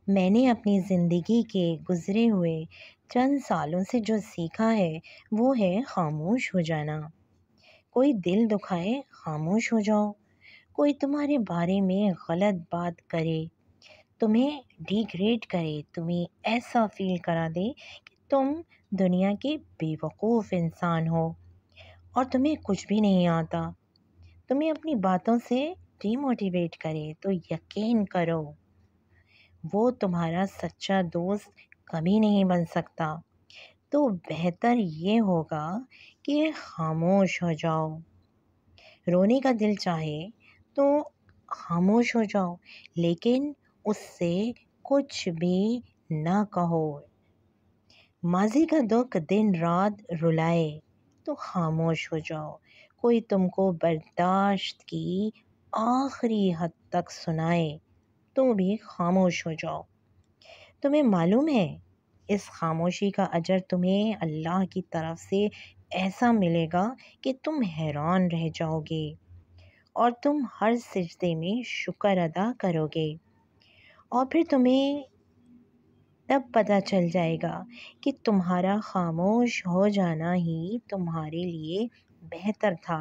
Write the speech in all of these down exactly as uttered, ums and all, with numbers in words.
میں نے اپنی زندگی کے گزرے ہوئے چند سالوں سے جو سیکھا ہے وہ ہے خاموش ہو جانا۔ کوئی دل دکھائے خاموش ہو جاؤ، کوئی تمہارے بارے میں غلط بات کرے، تمہیں ڈیگریڈ کرے، تمہیں ایسا فیل کرا دے کہ تم دنیا کے بے وقوف انسان ہو اور تمہیں کچھ بھی نہیں آتا، تمہیں اپنی باتوں سے ڈی موٹیویٹ کرے، تو یقین کرو وہ تمہارا سچا دوست کبھی نہیں بن سکتا۔ تو بہتر یہ ہوگا کہ خاموش ہو جاؤ۔ رونے کا دل چاہے تو خاموش ہو جاؤ، لیکن اس سے کچھ بھی نہ کہو۔ ماضی کا دکھ دن رات رلائے تو خاموش ہو جاؤ۔ کوئی تم کو برداشت کی آخری حد تک سنائے تو بھی خاموش ہو جاؤ۔ تمہیں معلوم ہے اس خاموشی کا اجر تمہیں اللہ کی طرف سے ایسا ملے گا کہ تم حیران رہ جاؤ گے اور تم ہر سجدے میں شکر ادا کرو گے، اور پھر تمہیں تب پتہ چل جائے گا کہ تمہارا خاموش ہو جانا ہی تمہارے لیے بہتر تھا۔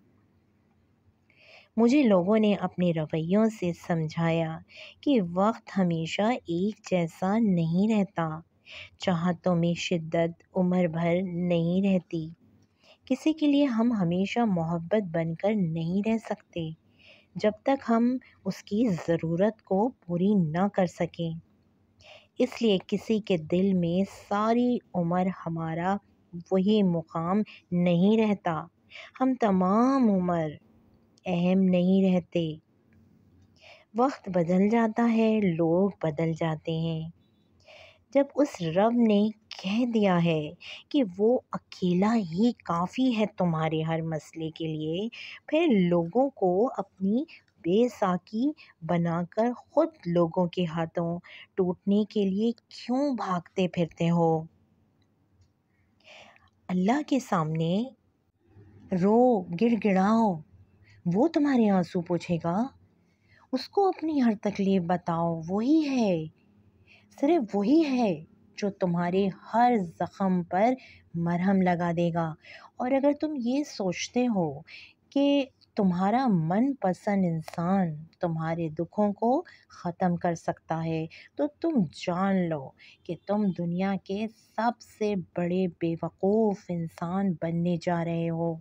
مجھے لوگوں نے اپنے رویوں سے سمجھایا کہ وقت ہمیشہ ایک جیسا نہیں رہتا، چاہتوں میں شدت عمر بھر نہیں رہتی، کسی کے لیے ہم ہمیشہ محبت بن کر نہیں رہ سکتے جب تک ہم اس کی ضرورت کو پوری نہ کر سکیں۔ اس لیے کسی کے دل میں ساری عمر ہمارا وہی مقام نہیں رہتا، ہم تمام عمر اہم نہیں رہتے۔ وقت بدل جاتا ہے، لوگ بدل جاتے ہیں۔ جب اس رب نے کہہ دیا ہے کہ وہ اکیلا ہی کافی ہے تمہارے ہر مسئلے کے لیے، پھر لوگوں کو اپنی بے ساکی بنا کر خود لوگوں کے ہاتھوں ٹوٹنے کے لیے کیوں بھاگتے پھرتے ہو؟ اللہ کے سامنے رو، گڑ گڑاؤ، وہ تمہارے آنسو پوچھے گا۔ اس کو اپنی ہر تکلیف بتاؤ، وہی ہے، صرف وہی ہے جو تمہارے ہر زخم پر مرہم لگا دے گا۔ اور اگر تم یہ سوچتے ہو کہ تمہارا من پسند انسان تمہارے دکھوں کو ختم کر سکتا ہے، تو تم جان لو کہ تم دنیا کے سب سے بڑے بے وقوف انسان بننے جا رہے ہو،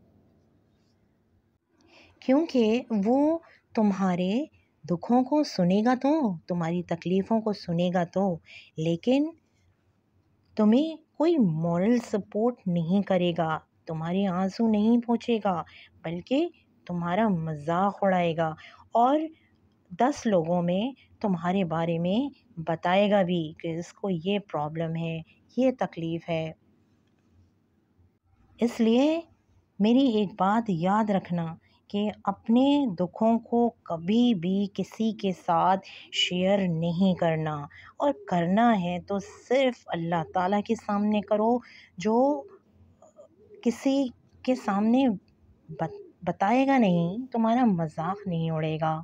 کیونکہ وہ تمہارے دکھوں کو سنے گا تو، تمہاری تکلیفوں کو سنے گا تو، لیکن تمہیں کوئی مورل سپورٹ نہیں کرے گا، تمہارے آنسو نہیں پوچھے گا، بلکہ تمہارا مذاق اڑائے گا اور دس لوگوں میں تمہارے بارے میں بتائے گا بھی کہ اس کو یہ پرابلم ہے، یہ تکلیف ہے۔ اس لیے میری ایک بات یاد رکھنا کہ اپنے دکھوں کو کبھی بھی کسی کے ساتھ شیئر نہیں کرنا، اور کرنا ہے تو صرف اللہ تعالیٰ کے سامنے کرو، جو کسی کے سامنے بتائے گا نہیں، تمہارا مذاق نہیں اڑے گا۔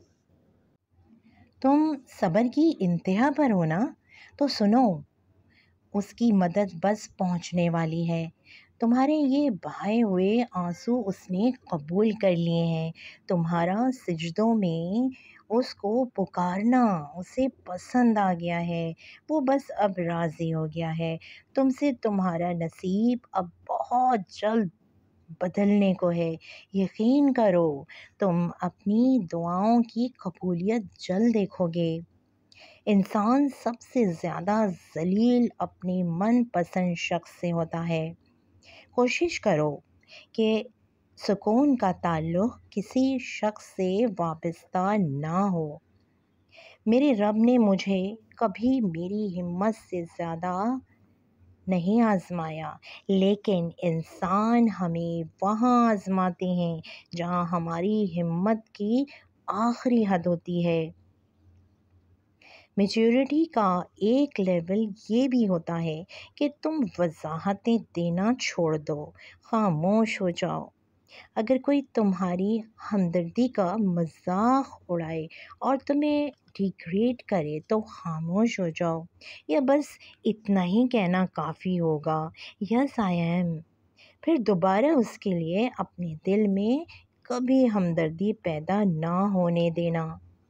تم صبر کی انتہا پر ہو نا، تو سنو، اس کی مدد بس پہنچنے والی ہے۔ تمہارے یہ بہائے ہوئے آنسو اس نے قبول کر لیے ہیں، تمہارا سجدوں میں اس کو پکارنا اسے پسند آ گیا ہے، وہ بس اب راضی ہو گیا ہے تم سے۔ تمہارا نصیب اب بہت جلد بدلنے کو ہے، یقین کرو، تم اپنی دعاؤں کی قبولیت جلد دیکھو گے۔ انسان سب سے زیادہ ذلیل اپنے من پسند شخص سے ہوتا ہے۔ کوشش کرو کہ سکون کا تعلق کسی شخص سے وابستہ نہ ہو۔ میرے رب نے مجھے کبھی میری ہمت سے زیادہ نہیں آزمایا، لیکن انسان ہمیں وہاں آزماتے ہیں جہاں ہماری ہمت کی آخری حد ہوتی ہے۔ میچورٹی کا ایک لیول یہ بھی ہوتا ہے کہ تم وضاحتیں دینا چھوڑ دو، خاموش ہو جاؤ۔ اگر کوئی تمہاری ہمدردی کا مذاق اڑائے اور تمہیں ڈیگریڈ کرے تو خاموش ہو جاؤ، یا بس اتنا ہی کہنا کافی ہوگا، یس آئی ایم، پھر دوبارہ اس کے لیے اپنے دل میں کبھی ہمدردی پیدا نہ ہونے دینا۔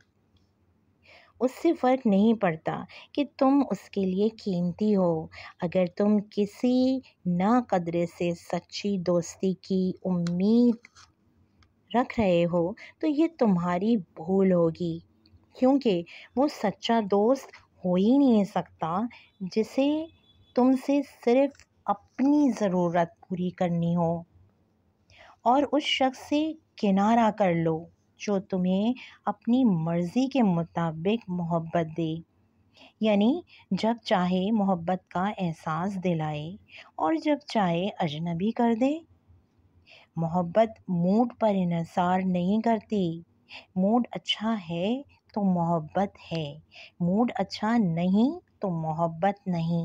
اس سے فرق نہیں پڑتا کہ تم اس کے لیے قیمتی ہو۔ اگر تم کسی ناقدرے سے سچی دوستی کی امید رکھ رہے ہو تو یہ تمہاری بھول ہوگی، کیونکہ وہ سچا دوست ہو ہی نہیں سکتا جسے تم سے صرف اپنی ضرورت پوری کرنی ہو۔ اور اس شخص سے کنارہ کر لو جو تمہیں اپنی مرضی کے مطابق محبت دے، یعنی جب چاہے محبت کا احساس دلائے اور جب چاہے اجنبی کر دے۔ محبت موڈ پر انحصار نہیں کرتی، موڈ اچھا ہے تو محبت ہے، موڈ اچھا نہیں تو محبت نہیں۔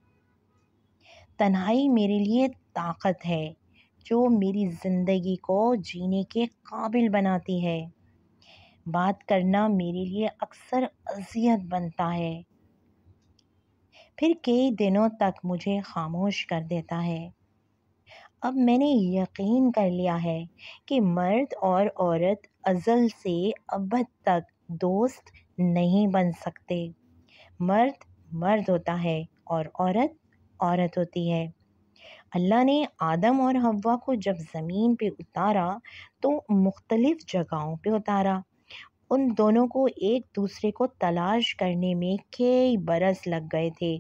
تنہائی میرے لیے طاقت ہے جو میری زندگی کو جینے کے قابل بناتی ہے۔ بات کرنا میرے لیے اکثر اذیت بنتا ہے، پھر کئی دنوں تک مجھے خاموش کر دیتا ہے۔ اب میں نے یقین کر لیا ہے کہ مرد اور عورت ازل سے ابد تک دوست نہیں بن سکتے۔ مرد مرد ہوتا ہے اور عورت عورت ہوتی ہے۔ اللہ نے آدم اور حوا کو جب زمین پہ اتارا تو مختلف جگہوں پہ اتارا۔ ان دونوں کو ایک دوسرے کو تلاش کرنے میں کئی برس لگ گئے تھے۔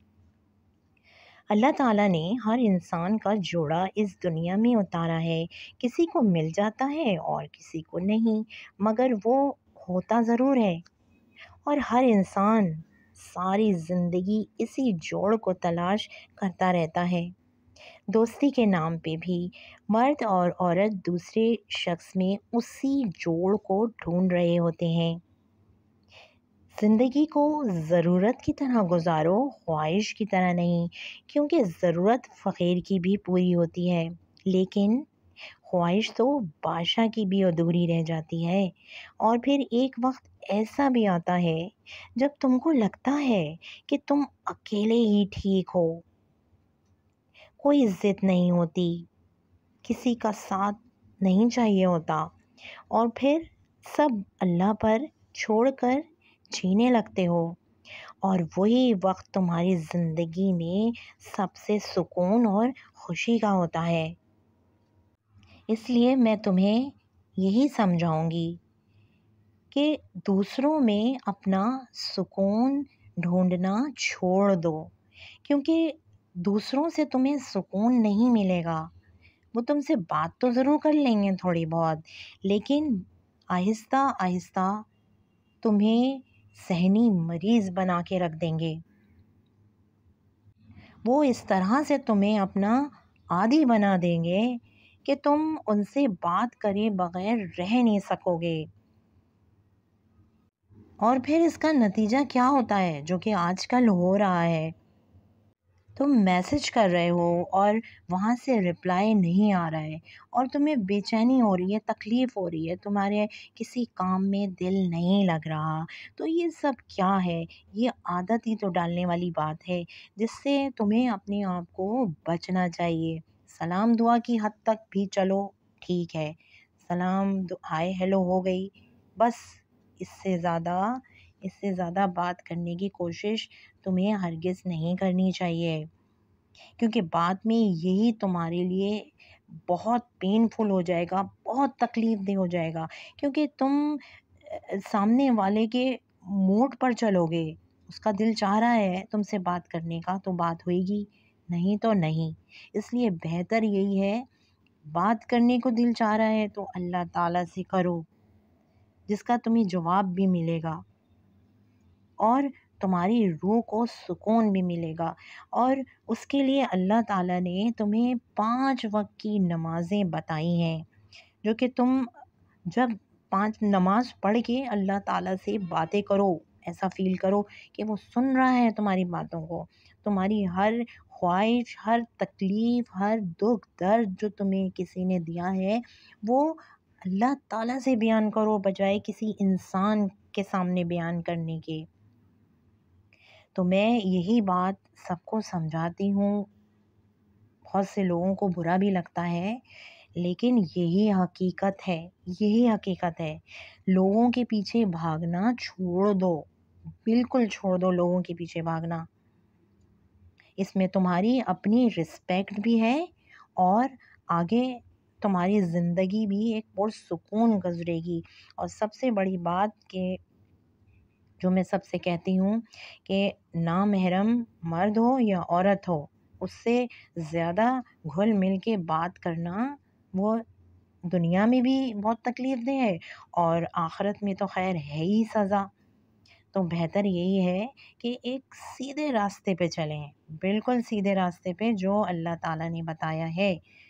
اللہ تعالیٰ نے ہر انسان کا جوڑا اس دنیا میں اتارا ہے، کسی کو مل جاتا ہے اور کسی کو نہیں، مگر وہ ہوتا ضرور ہے۔ اور ہر انسان ساری زندگی اسی جوڑ کو تلاش کرتا رہتا ہے۔ دوستی کے نام پہ بھی مرد اور عورت دوسرے شخص میں اسی جوڑ کو ڈھونڈ رہے ہوتے ہیں۔ زندگی کو ضرورت کی طرح گزارو، خواہش کی طرح نہیں، کیونکہ ضرورت فقیر کی بھی پوری ہوتی ہے، لیکن خواہش تو بادشاہ کی بھی ادھوری رہ جاتی ہے۔ اور پھر ایک وقت ایسا بھی آتا ہے جب تم کو لگتا ہے کہ تم اکیلے ہی ٹھیک ہو، کوئی ضد نہیں ہوتی، کسی کا ساتھ نہیں چاہیے ہوتا، اور پھر سب اللہ پر چھوڑ کر جینے لگتے ہو، اور وہی وقت تمہاری زندگی میں سب سے سکون اور خوشی کا ہوتا ہے۔ اس لیے میں تمہیں یہی سمجھاؤں گی کہ دوسروں میں اپنا سکون ڈھونڈنا چھوڑ دو، کیونکہ دوسروں سے تمہیں سکون نہیں ملے گا۔ وہ تم سے بات تو ضرور کر لیں گے تھوڑی بہت، لیکن آہستہ آہستہ تمہیں ذہنی مریض بنا کے رکھ دیں گے۔ وہ اس طرح سے تمہیں اپنا عادی بنا دیں گے کہ تم ان سے بات کرے بغیر رہ نہیں سکو گے۔ اور پھر اس کا نتیجہ کیا ہوتا ہے جو کہ آج کل ہو رہا ہے؟ تم میسج کر رہے ہو اور وہاں سے رپلائی نہیں آ رہا ہے، اور تمہیں بے چینی ہو رہی ہے، تکلیف ہو رہی ہے، تمہارے کسی کام میں دل نہیں لگ رہا، تو یہ سب کیا ہے؟ یہ عادت ہی تو ڈالنے والی بات ہے جس سے تمہیں اپنے آپ کو بچنا چاہیے۔ سلام دعا کی حد تک بھی چلو ٹھیک ہے، سلام ہائے ہیلو ہو گئی، بس اس سے زیادہ اس سے زیادہ بات کرنے کی کوشش تمہیں ہرگز نہیں کرنی چاہیے، کیونکہ بعد میں یہی تمہارے لیے بہت پینفل ہو جائے گا، بہت تکلیف دہ ہو جائے گا، کیونکہ تم سامنے والے کے موڈ پر چلو گے، اس کا دل چاہ رہا ہے تم سے بات کرنے کا تو بات ہوئے گی، نہیں تو نہیں۔ اس لیے بہتر یہی ہے، بات کرنے کو دل چاہ رہا ہے تو اللہ تعالیٰ سے کرو، جس کا تمہیں جواب بھی ملے گا اور تمہاری روح کو سکون بھی ملے گا۔ اور اس کے لیے اللہ تعالیٰ نے تمہیں پانچ وقت کی نمازیں بتائی ہیں، جو کہ تم جب پانچ نماز پڑھ کے اللہ تعالیٰ سے باتیں کرو، ایسا فیل کرو کہ وہ سن رہا ہے تمہاری باتوں کو، تمہاری ہر خواہش، ہر تکلیف، ہر دکھ درد جو تمہیں کسی نے دیا ہے وہ اللہ تعالیٰ سے بیان کرو بجائے کسی انسان کے سامنے بیان کرنے کے۔ تو میں یہی بات سب کو سمجھاتی ہوں، بہت سے لوگوں کو برا بھی لگتا ہے لیکن یہی حقیقت ہے، یہی حقیقت ہے۔ لوگوں کے پیچھے بھاگنا چھوڑ دو، بالکل چھوڑ دو لوگوں کے پیچھے بھاگنا۔ اس میں تمہاری اپنی رسپیکٹ بھی ہے اور آگے تمہاری زندگی بھی ایک پرسکون گزرے گی۔ اور سب سے بڑی بات کہ جو میں سب سے کہتی ہوں کہ نامحرم مرد ہو یا عورت ہو، اس سے زیادہ گھل مل کے بات کرنا وہ دنیا میں بھی بہت تکلیف دہ ہے اور آخرت میں تو خیر ہے ہی سزا۔ تو بہتر یہی ہے کہ ایک سیدھے راستے پہ چلیں، بالکل سیدھے راستے پہ جو اللہ تعالیٰ نے بتایا ہے۔